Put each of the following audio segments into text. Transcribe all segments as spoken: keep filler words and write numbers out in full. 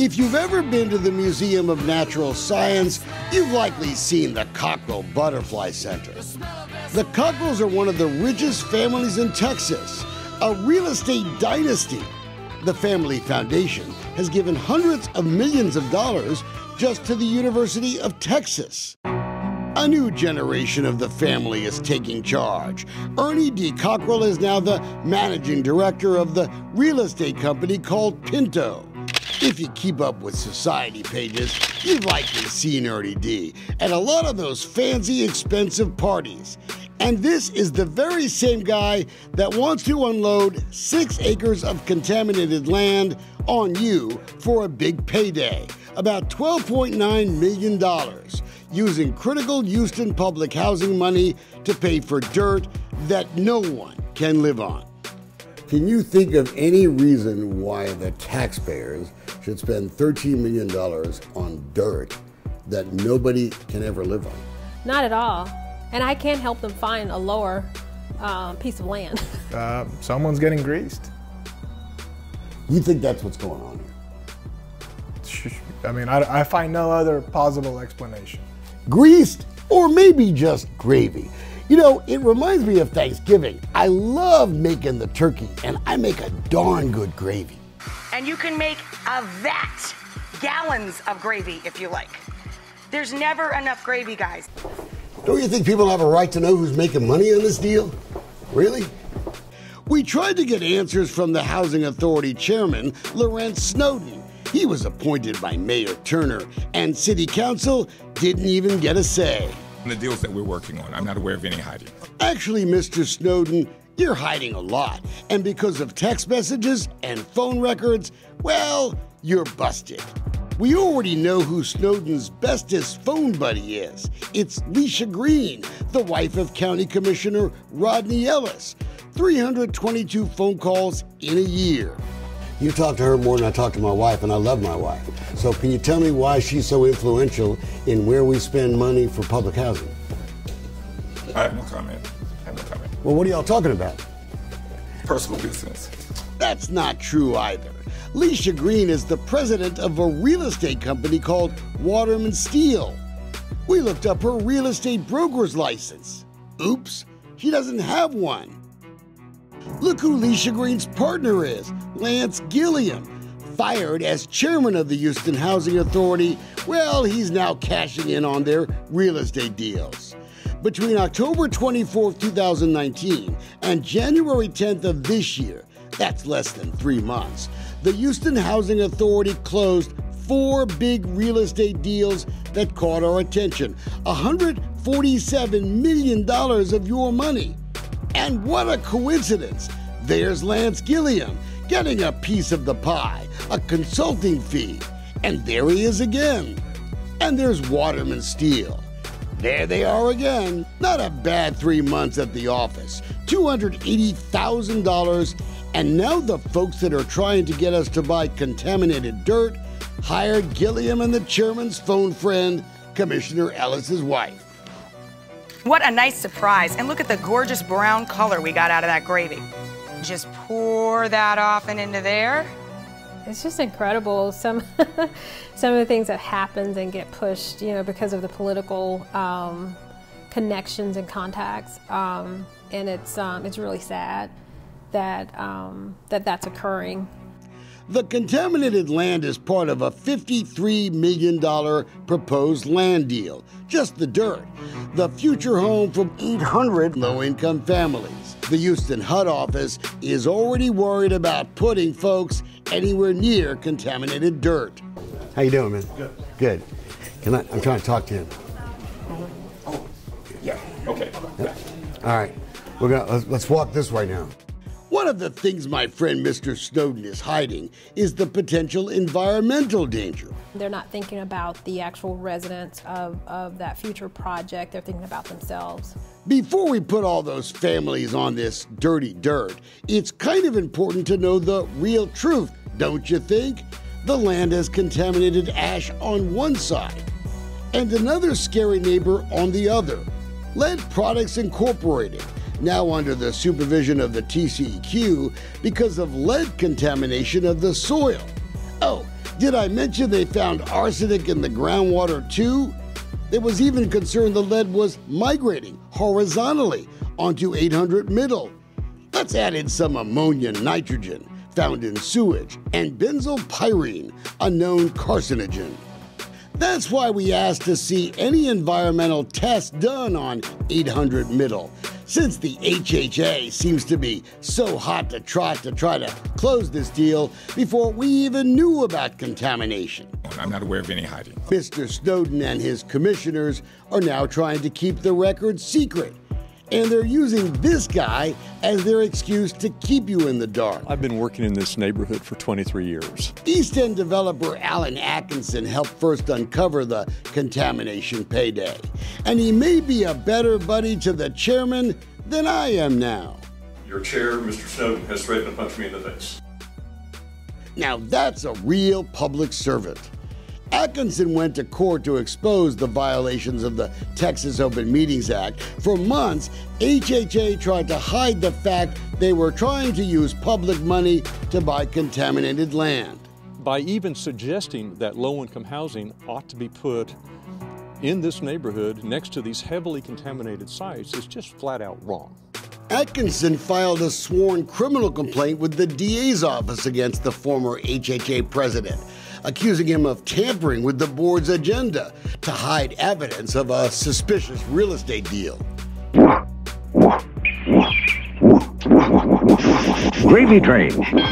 If you've ever been to the Museum of Natural Science, you've likely seen the Cockrell Butterfly Center. The Cockrells are one of the richest families in Texas, a real estate dynasty. The family foundation has given hundreds of millions of dollars just to the University of Texas. A new generation of the family is taking charge. Ernie D. Cockrell is now the managing director of the real estate company called Pinto. If you keep up with society pages, you've likely seen Ernie D. at a lot of those fancy, expensive parties. And this is the very same guy that wants to unload six acres of contaminated land on you for a big payday, about twelve point nine million dollars, using critical Houston public housing money to pay for dirt that no one can live on. Can you think of any reason why the taxpayers should spend thirteen million dollars on dirt that nobody can ever live on? Not at all. And I can't help them find a lower uh, piece of land. Uh, someone's getting greased. You think that's what's going on here? I mean, I, I find no other plausible explanation. Greased, or maybe just gravy. You know, it reminds me of Thanksgiving. I love making the turkey, and I make a darn good gravy. And you can make a vat, gallons of gravy if you like. There's never enough gravy, guys. Don't you think people have a right to know who's making money on this deal? Really? We tried to get answers from the Housing Authority Chairman, Lawrence Snowden. He was appointed by Mayor Turner, and City Council didn't even get a say. The deals that we're working on, I'm not aware of any hiding. Actually, Mister Snowden, you're hiding a lot. And because of text messages and phone records, well, you're busted. We already know who Snowden's bestest phone buddy is. It's Leisha Green, the wife of County Commissioner Rodney Ellis. three hundred twenty-two phone calls in a year. You talk to her more than I talk to my wife, and I love my wife. So can you tell me why she's so influential in where we spend money for public housing? I have no comment. I have no comment. Well, what are y'all talking about? Personal business. That's not true either. Leisha Green is the president of a real estate company called Waterman Steel. We looked up her real estate broker's license. Oops, she doesn't have one. Look who Leisha Green's partner is, Lance Gilliam. Fired as chairman of the Houston Housing Authority, well, he's now cashing in on their real estate deals. Between October twenty-fourth, two thousand nineteen and January tenth of this year, that's less than three months, the Houston Housing Authority closed four big real estate deals that caught our attention. one hundred forty-seven million dollars of your money. And what a coincidence. There's Lance Gilliam getting a piece of the pie, a consulting fee. And there he is again. And there's Waterman Steel. There they are again. Not a bad three months at the office. two hundred eighty thousand dollars. And now the folks that are trying to get us to buy contaminated dirt hired Gilliam and the chairman's phone friend, Commissioner Ellis's wife. What a nice surprise. And look at the gorgeous brown color we got out of that gravy. Just pour that off and into there. It's just incredible, some some of the things that happens and get pushed, you know, because of the political um, connections and contacts. Um, and it's, um, it's really sad that, um, that that's occurring. The contaminated land is part of a fifty-three million dollars proposed land deal, just the dirt, the future home for eight hundred low-income families. The Houston H U D office is already worried about putting folks anywhere near contaminated dirt. How you doing, man? Good. Good. Can I, I'm trying to talk to him. Oh, yeah, okay. Yep. All right, we're gonna let's, let's walk this way now. One of the things my friend Mister Snowden is hiding is the potential environmental danger. They're not thinking about the actual residents of, of that future project. They're thinking about themselves. Before we put all those families on this dirty dirt, it's kind of important to know the real truth, don't you think? The land has contaminated ash on one side and another scary neighbor on the other. Lead Products Incorporated, now under the supervision of the T C E Q because of lead contamination of the soil. Oh, Did I mention they found arsenic in the groundwater too? There was even concern the lead was migrating horizontally onto eight hundred Middle. Let's add in some ammonia nitrogen found in sewage and benzylpyrene, a known carcinogen. That's why we asked to see any environmental tests done on eight hundred Middle, since the H H A seems to be so hot to trot to try to close this deal before we even knew about contamination. I'm not aware of any hiding. Mister Snowden and his commissioners are now trying to keep the record secret, and they're using this guy as their excuse to keep you in the dark. I've been working in this neighborhood for twenty-three years. East End developer Alan Atkinson helped first uncover the contamination payday, and he may be a better buddy to the chairman than I am now. Your chair, Mister Snowden, has threatened to punch me in the face. Now that's a real public servant. Atkinson went to court to expose the violations of the Texas Open Meetings Act. For months, H H A tried to hide the fact they were trying to use public money to buy contaminated land. By even suggesting that low-income housing ought to be put in this neighborhood next to these heavily contaminated sites is just flat out wrong. Atkinson filed a sworn criminal complaint with the D A's office against the former H H A president, accusing him of tampering with the board's agenda to hide evidence of a suspicious real estate deal. Gravy train.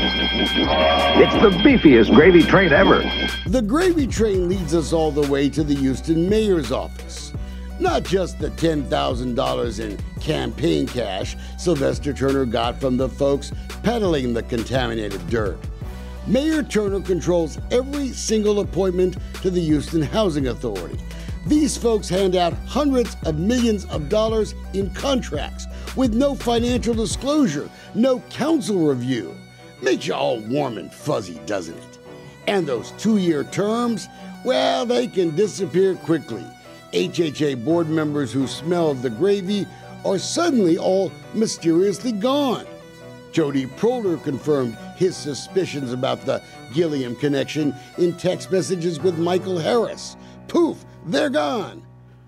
It's the beefiest gravy train ever. The gravy train leads us all the way to the Houston mayor's office. Not just the ten thousand dollars in campaign cash Sylvester Turner got from the folks peddling the contaminated dirt. Mayor Turner controls every single appointment to the Houston Housing Authority. These folks hand out hundreds of millions of dollars in contracts with no financial disclosure, no council review. Makes you all warm and fuzzy, doesn't it? And those two-year terms, well, they can disappear quickly. H H A board members who smell of the gravy are suddenly all mysteriously gone. Jody Proler confirmed his suspicions about the Gilliam connection in text messages with Michael Harris. Poof, they're gone.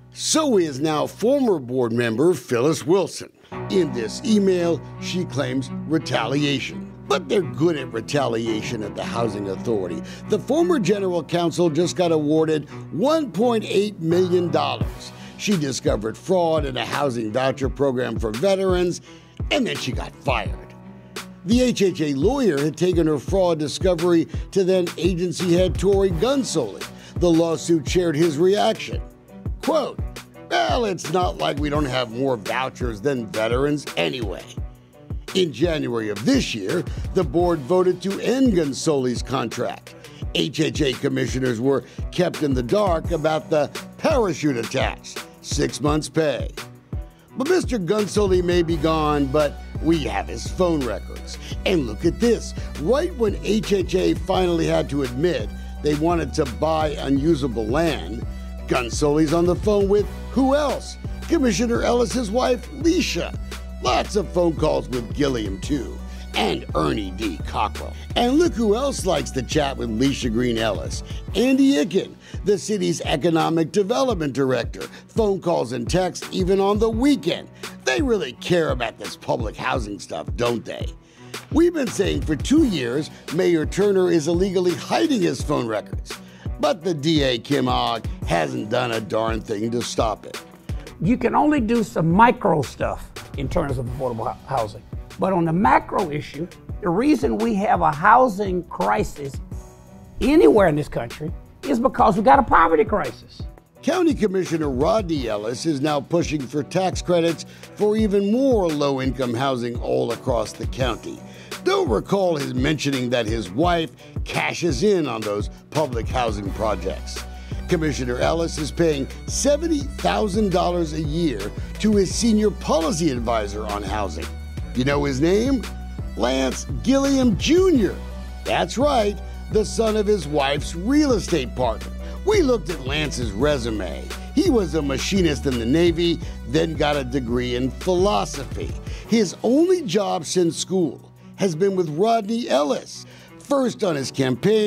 So is now former board member Phyllis Wilson. In this email, she claims retaliation. But they're good at retaliation at the Housing Authority. The former general counsel just got awarded one point eight million dollars. She discovered fraud in a housing voucher program for veterans, and then she got fired. The H H A lawyer had taken her fraud discovery to then agency head Tory Gunsoli. The lawsuit shared his reaction. Quote, well, it's not like we don't have more vouchers than veterans anyway. In January of this year, the board voted to end Gunsoli's contract. H H A commissioners were kept in the dark about the parachute attached, six months' pay. But Mister Gunsoli may be gone, but we have his phone records. And look at this. Right when H H A finally had to admit they wanted to buy unusable land, Gunsoli's on the phone with who else? Commissioner Ellis's wife, Leisha. Lots of phone calls with Gilliam, too. And Ernie D. Cockrell. And look who else likes to chat with Leisha Green Ellis. Andy Icken, the city's economic development director. Phone calls and texts even on the weekend. They really care about this public housing stuff, don't they? We've been saying for two years Mayor Turner is illegally hiding his phone records. But the D A, Kim Ogg, hasn't done a darn thing to stop it. You can only do some micro stuff in terms of affordable housing. But on the macro issue, the reason we have a housing crisis anywhere in this country is because we got a poverty crisis. County Commissioner Rodney Ellis is now pushing for tax credits for even more low-income housing all across the county. Don't recall his mentioning that his wife cashes in on those public housing projects. Commissioner Ellis is paying seventy thousand dollars a year to his senior policy advisor on housing. You know his name? Lance Gilliam Junior That's right, the son of his wife's real estate partner. We looked at Lance's resume. He was a machinist in the Navy, then got a degree in philosophy. His only job since school has been with Rodney Ellis, first on his campaign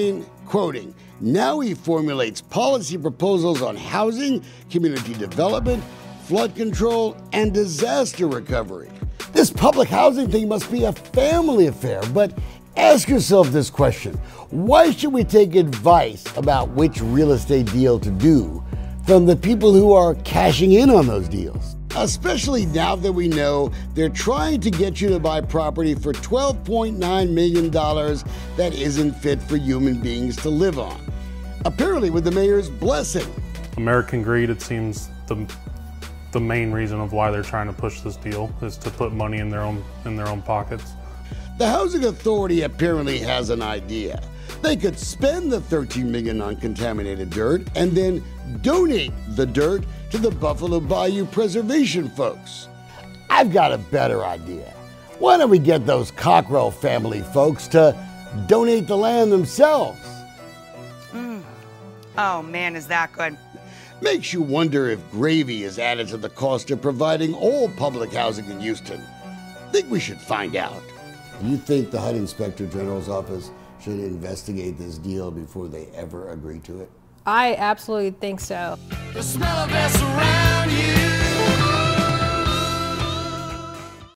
Quoting, now he formulates policy proposals on housing, community development, flood control, and disaster recovery. This public housing thing must be a family affair, but ask yourself this question. Why should we take advice about which real estate deal to do from the people who are cashing in on those deals? Especially now that we know they're trying to get you to buy property for twelve point nine million dollars that isn't fit for human beings to live on. Apparently with the mayor's blessing. American greed, it seems, the the main reason of why they're trying to push this deal is to put money in their own in their own pockets. The Housing Authority apparently has an idea. They could spend the thirteen million dollars on contaminated dirt and then donate the dirt to the Buffalo Bayou Preservation folks. I've got a better idea. Why don't we get those Cockrell family folks to donate the land themselves? Mm. Oh man, is that good. Makes you wonder if gravy is added to the cost of providing all public housing in Houston. Think we should find out. You think the H U D Inspector General's office should investigate this deal before they ever agree to it? I absolutely think so. The smell of this around you.